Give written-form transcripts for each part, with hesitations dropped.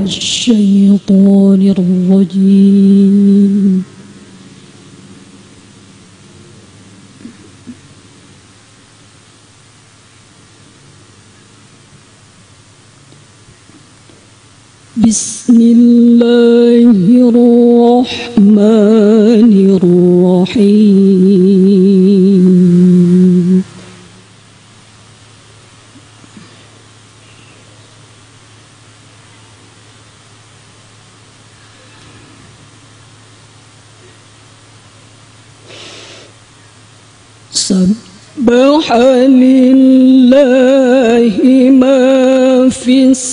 الشيطان الرجيم. بسم الله الرحمن الرحيم. سبح لله ما في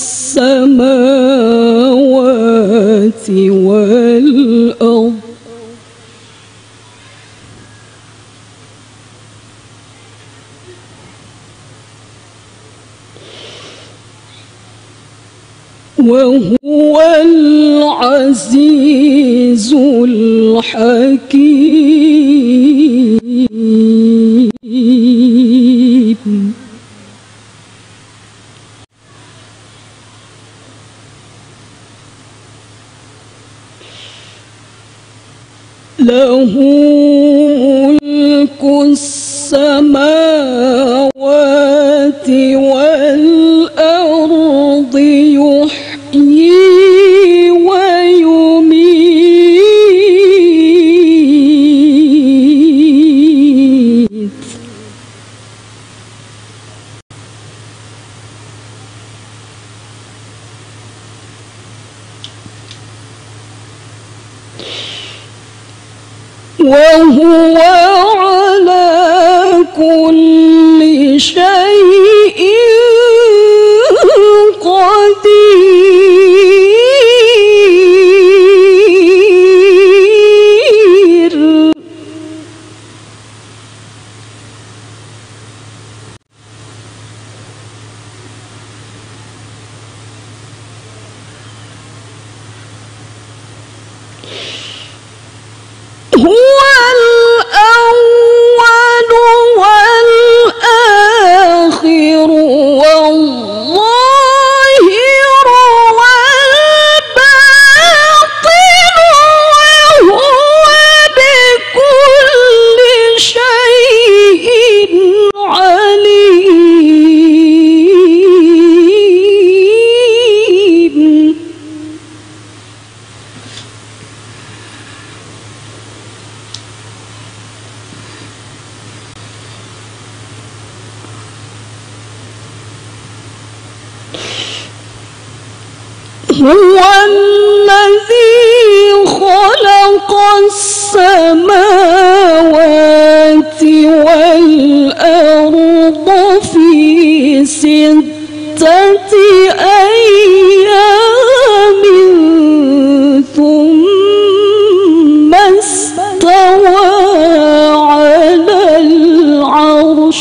السماوات والأرض وهو العزيز الحكيم. له ملك السماوات والأرض يحيي ويميت. وهو على كل شيء قدير. هو الأول والآخر والظاهر والباطن وهو بكل شيء عليم. هو الذي خلق السماوات والأرض في 6 أيام ثم استوى على العرش.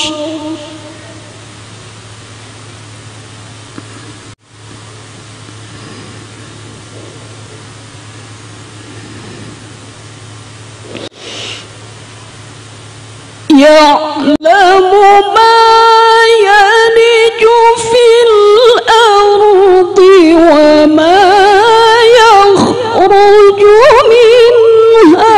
يعلم ما يلج في الأرض وما يخرج منها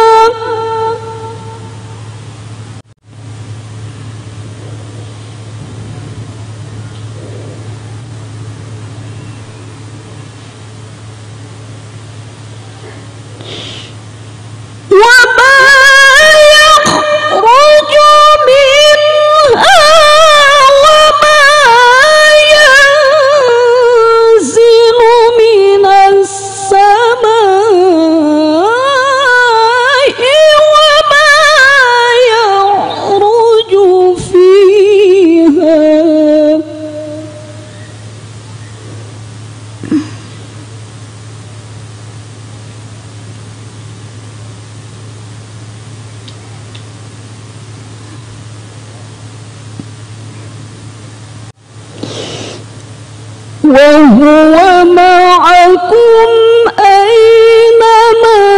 وهو معكم أينما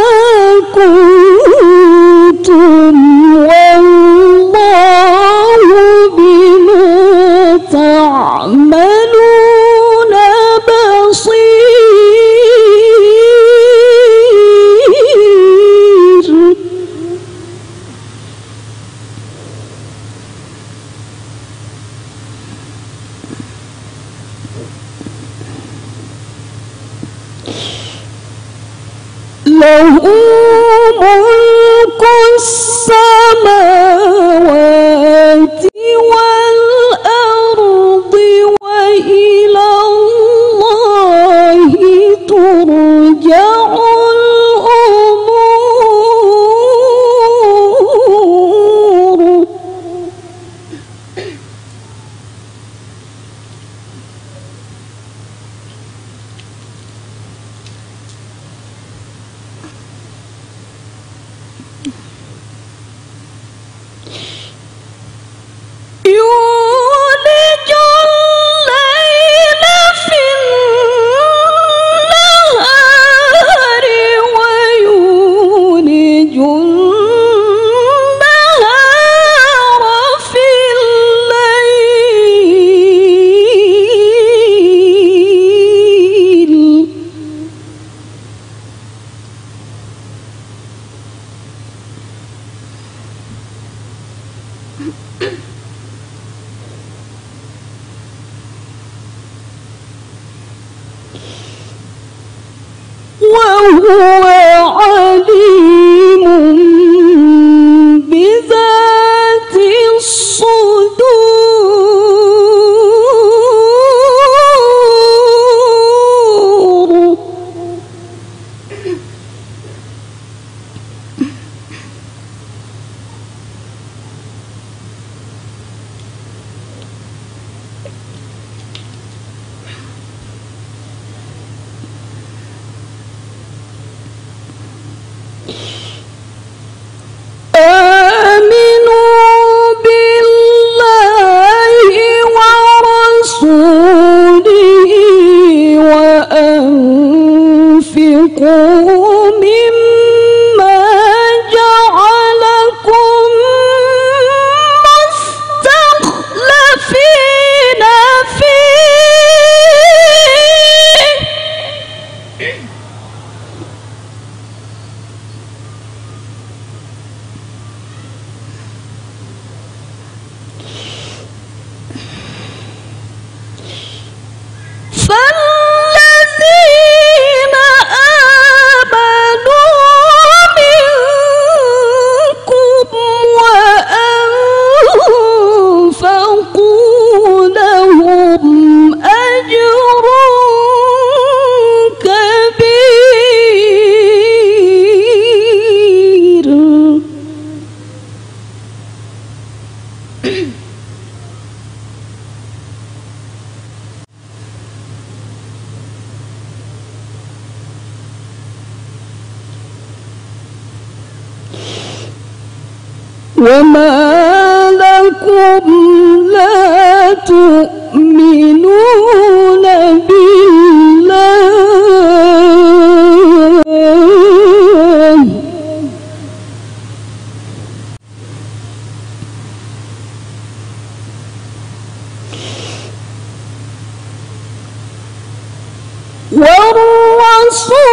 كنتم والله بما تعملون بصير. له ملك السماوات والأرض وإلى الله ترجع الأمور. يولج الليل في النهار ويولج النهار في الليل. وهو عليم بذات الصدور. آمنوا بالله ورسوله وأنفقوا مما جعلكم مستخلفين فيه. فالذين آمنوا منكم وأنفقوا لهم أجر كبير. وما لكم لا تؤمنون بالله والرسول